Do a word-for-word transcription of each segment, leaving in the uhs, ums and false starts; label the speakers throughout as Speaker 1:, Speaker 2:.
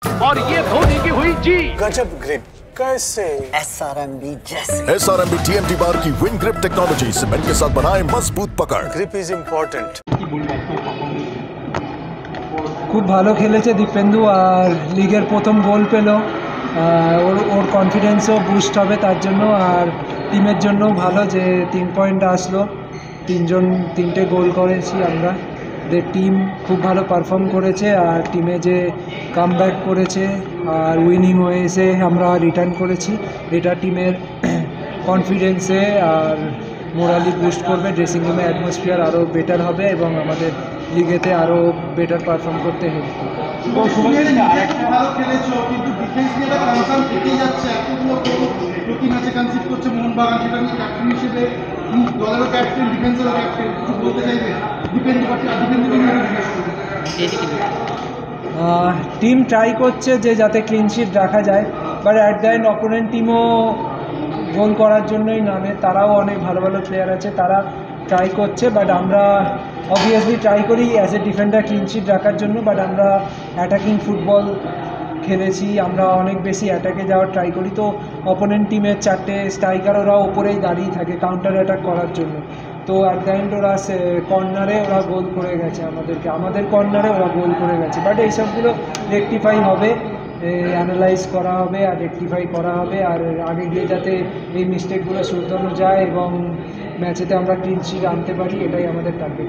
Speaker 1: और ये धोनी की हुई जी।
Speaker 2: गजब ग्रिप कैसे?
Speaker 3: एसआरएमबी जैसे।
Speaker 4: एसआरएमबी टीएमटी बार की विन ग्रिप टेक्नोलॉजी सीमेंट के साथ बनाए मजबूत पकड़।
Speaker 2: Grip is important.
Speaker 5: খুব ভালো খেলেছে দীপেন্দু, আর লিগের প্রথম গোল পেল, ওর ওর কনফিডেন্সও বুস্ট হবে তার জন্য, আর টিমের জন্য ভালো যে তিন পয়েন্ট আসলো, তিনজন তিনটে গোল করেছি আমরা। যে টিম খুব ভালো পারফর্ম করেছে, আর টিমে যে কামব্যাক করেছে আর উইনিং ওয়েসে আমরা রিটার্ন করেছি, এটা টিমের কনফিডেন্সে আর মোরালি বুস্ট করবে, ড্রেসিং রুমে অ্যাটমসফিয়ার আরও বেটার হবে এবং আমাদের লিগেতে আরও বেটার পারফর্ম করতে হেল্প করবে।
Speaker 6: ভালো খেলেছো কিন্তু ডিফেন্স নিয়ে একটা কনসার্ন থেকেই যাচ্ছে, এতগুলো প্রতি ম্যাচে কনসিড করছে মোহনবাগান, সেটা নিয়ে ক্যাপ্টেন হিসেবে দলেরও ক্যাপ্টেন, ডিফেন্সেরও ক্যাপ্টেন, কিছু বলতে চাইবে ডিফেন্স
Speaker 5: টিম ট্রাই করছে যে যাতে ক্লিন শিট রাখা যায়, but at the end opponent টিমও গোল করার জন্যই নামে, তারাও অনেক ভালো ভালো প্লেয়ার আছে, তারা ট্রাই করছে, বাট আমরা অবভিয়াসলি ট্রাই করি as a defender clean sheet রাখার জন্য, বাট আমরা অ্যাটাকিং ফুটবল খেলেছি, আমরা অনেক বেশি অ্যাটাকে যাওয়ার ট্রাই করি, তো অপোনেন্ট টিমের চারটে স্ট্রাইকার ওরা ওপরেই দাঁড়িয়ে থাকে কাউন্টার অ্যাটাক করার জন্য, তো অ্যাট দ্য এন্ড ওরা কর্নারে ওরা গোল করে গেছে আমাদেরকে, আমাদের কর্নারে ওরা গোল করে গেছে, বাট এইসবগুলো রেকটিফাই হবে, অ্যানালাইজ করা হবে আর রেকটিফাই করা হবে, আর আগে গিয়ে যাতে এই মিস্টেকগুলো শুধরানো যায় এবং ম্যাচেতে আমরা ক্লিন শিট আনতে পারি, এটাই আমাদের টার্গেট।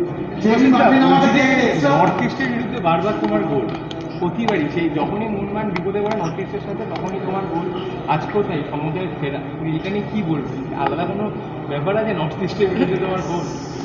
Speaker 7: নর্থ ইস্টের বিরুদ্ধে বারবার তোমার গোল, প্রতিবারই সেই যখনই মোহনবাগান বিপদে পড়ে নর্থ ইস্টের সাথে তখনই তোমার গোল, আজকেও তাই সমুদ্রের ফেরা, তুমি এটা নিয়ে কী বলবে? আলাদা কোনো ব্যাপার আছে নর্থ ইস্টের বিরুদ্ধে তোমার গোল?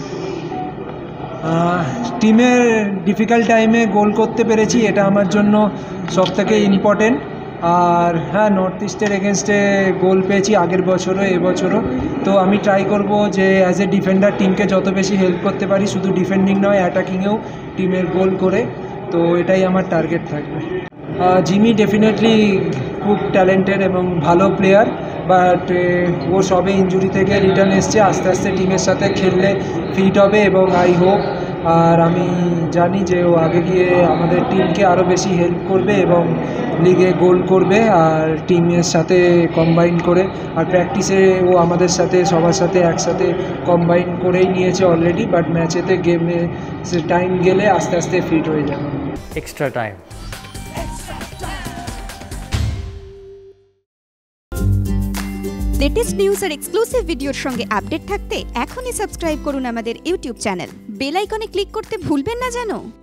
Speaker 5: টিমের ডিফিকাল্ট টাইমে গোল করতে পেরেছি, এটা আমার জন্য সবথেকে ইম্পর্টেন্ট, আর হ্যাঁ নর্থ ইস্টের এগেনস্টে গোল পেয়েছি আগের বছরও এবছরও, তো আমি ট্রাই করব যে অ্যাজ এ ডিফেন্ডার টিমকে যত বেশি হেল্প করতে পারি, শুধু ডিফেন্ডিং নয় অ্যাটাকিংয়েও টিমের গোল করে, তো এটাই আমার টার্গেট থাকবে। জিমি ডেফিনেটলি খুব ট্যালেন্টেড এবং ভালো প্লেয়ার, বাট ও সবে ইনজুরি থেকে রিটার্ন এসছে, আস্তে আস্তে টিমের সাথে খেললে ফিট হবে এবং আই হোপ, আর আমি জানি যে ও আগে গিয়ে আমাদের টিমকে আরও বেশি হেল্প করবে এবং লিগে গোল করবে, আর টিমের সাথে কম্বাইন করে, আর প্র্যাকটিসে ও আমাদের সাথে সবার সাথে একসাথে কম্বাইন করেই নিয়েছে অলরেডি, বাট ম্যাচেতে গেমে টাইম গেলে আস্তে আস্তে ফিট হয়ে যাবে।
Speaker 1: Extra time.
Speaker 8: লেটেস্ট নিউজ আর এক্সক্লুসিভ ভিডিওর সঙ্গে আপডেট থাকতে এখনই সাবস্ক্রাইব করুন আমাদের ইউটিউব চ্যানেল। বেল আইকনে ক্লিক করতে ভুলবেন না যেন।